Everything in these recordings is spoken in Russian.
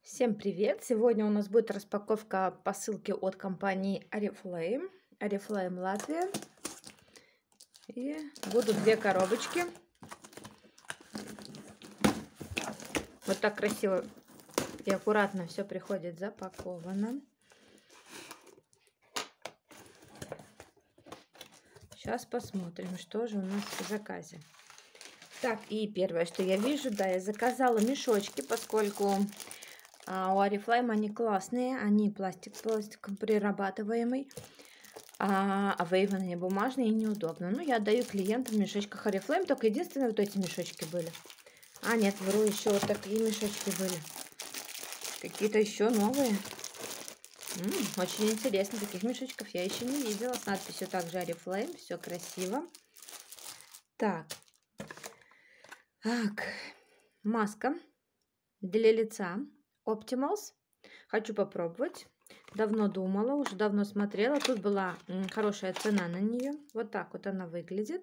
Всем привет! Сегодня у нас будет распаковка посылки от компании Oriflame. Oriflame Латвия. И будут две коробочки. Вот так красиво и аккуратно все приходит запаковано. Сейчас посмотрим, что же у нас в заказе. Так, и первое, что я вижу, да, я заказала мешочки, поскольку у Oriflame они классные, они пластиком прирабатываемый. Вейваны бумажные и неудобно. Ну, я отдаю клиентам в мешочках Oriflame, только единственное, вот эти мешочки были. Нет, вру, еще вот такие мешочки были. Какие-то еще новые. Очень интересно, таких мешочков я еще не видела. С надписью также Oriflame, все красиво. Так, маска для лица Optimals. Хочу попробовать. Давно думала, уже давно смотрела. Тут была хорошая цена на нее. Вот так вот она выглядит.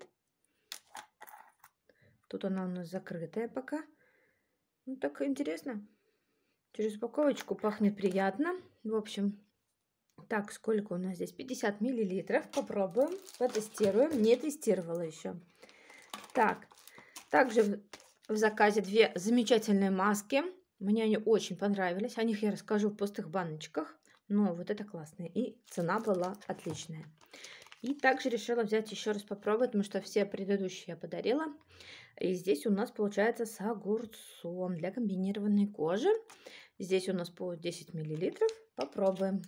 Тут она у нас закрытая пока. Ну, так интересно. Через упаковочку пахнет приятно. В общем, так, сколько у нас здесь? 50 миллилитров. Попробуем, потестируем. Не тестировала еще. Так, также в заказе две замечательные маски. Мне они очень понравились. О них я расскажу в пустых баночках. Но вот это классно. И цена была отличная. И также решила взять еще раз попробовать, потому что все предыдущие я подарила. И здесь у нас получается с огурцом для комбинированной кожи. Здесь у нас по 10 миллилитров. Попробуем.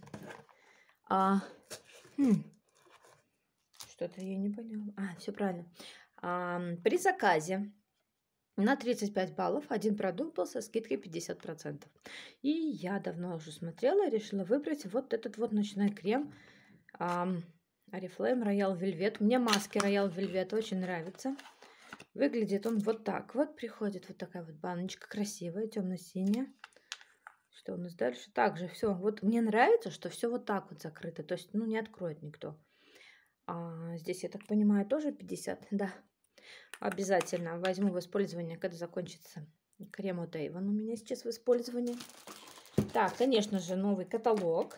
Что-то я не поняла. Все правильно. При заказе на 35 баллов один продукт был со скидкой 50%. И я давно уже смотрела и решила выбрать вот этот вот ночной крем Oriflame Royal Velvet. Мне маски Royal Velvet очень нравятся. Выглядит он вот так вот. Приходит вот такая вот баночка красивая, темно-синяя. Что у нас дальше? Также все. Вот мне нравится, что все вот так вот закрыто. То есть, не откроет никто. Здесь, я так понимаю, тоже 50. Да. Обязательно возьму в использование, когда закончится крем от Avon у меня сейчас в использовании. Так, конечно же, новый каталог.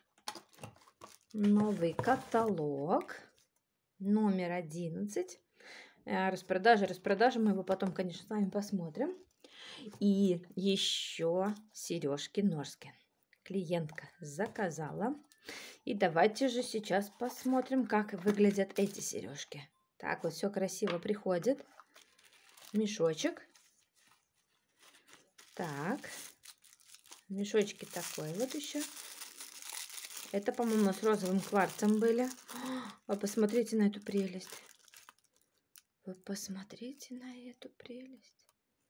Новый каталог. Номер 11. Распродажи. Мы его потом, конечно, с вами посмотрим. И еще сережки Норскен. Клиентка заказала. И давайте же сейчас посмотрим, как выглядят эти сережки. Так, вот все красиво приходит. Мешочек. Так. Мешочки такой вот еще. Это, по-моему, с розовым кварцем были. Вы посмотрите на эту прелесть. Вы посмотрите на эту прелесть.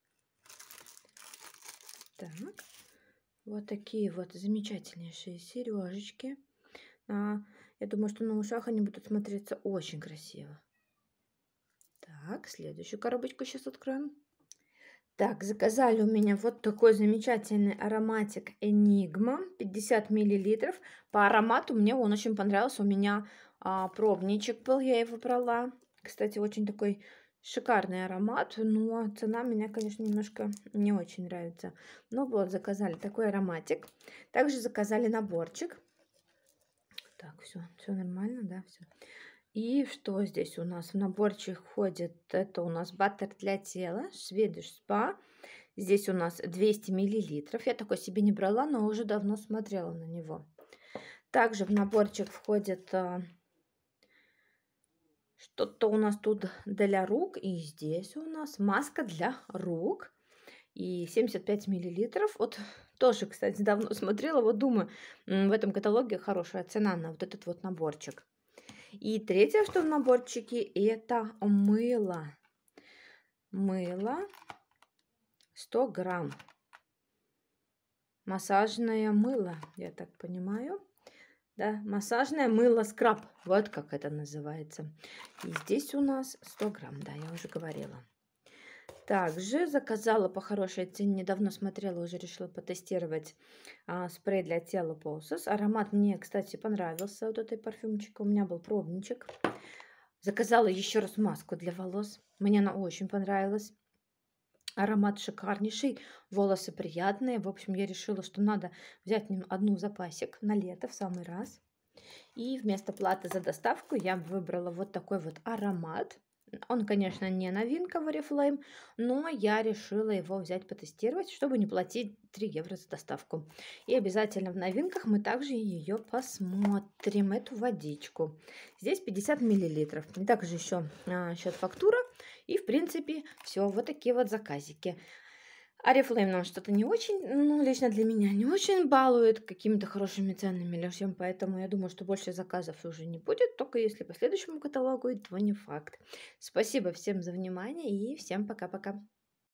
Так. Вот такие вот замечательнейшие сережечки. Я думаю, что на ушах они будут смотреться очень красиво. Так, следующую коробочку сейчас откроем. Так, заказали у меня вот такой замечательный ароматик Enigma, 50 мл. По аромату мне он очень понравился. У меня пробничек был, я его брала. Кстати, очень такой шикарный аромат, но цена меня, конечно, немножко не очень нравится. Ну вот, заказали такой ароматик. Также заказали наборчик. Так, все нормально, да, все. И что здесь у нас? В наборчик входит, это у нас баттер для тела, Swedish Spa. Здесь у нас 200 миллилитров. Я такой себе не брала, но уже давно смотрела на него. Также в наборчик входит что-то у нас тут для рук. И здесь у нас маска для рук. И 75 миллилитров. Вот тоже, кстати, давно смотрела. Вот думаю, в этом каталоге хорошая цена на вот этот вот наборчик. И третье, что в наборчике, это мыло. Мыло 100 грамм. Массажное мыло, я так понимаю. Да, массажное мыло скраб. Вот как это называется. И здесь у нас 100 грамм, да, я уже говорила. Также заказала по хорошей цене, недавно смотрела, уже решила потестировать спрей для тела Pulses. Аромат мне, кстати, понравился, вот этой парфюмчик. У меня был пробничек. Заказала еще раз маску для волос. Мне она очень понравилась. Аромат шикарнейший, волосы приятные. В общем, я решила, что надо взять одну в запасик на лето в самый раз. И вместо платы за доставку я выбрала вот такой вот аромат. Он, конечно, не новинка в Oriflame, но я решила его взять потестировать, чтобы не платить 3 евро за доставку. И обязательно в новинках мы также ее посмотрим, эту водичку. Здесь 50 миллилитров. Также еще счет фактура. И, в принципе, все. Вот такие вот заказики. Oriflame нам что-то не очень, ну, лично для меня, не очень балует какими-то хорошими ценами или всем, поэтому я думаю, что больше заказов уже не будет, только если по следующему каталогу, и то не факт. Спасибо всем за внимание и всем пока-пока.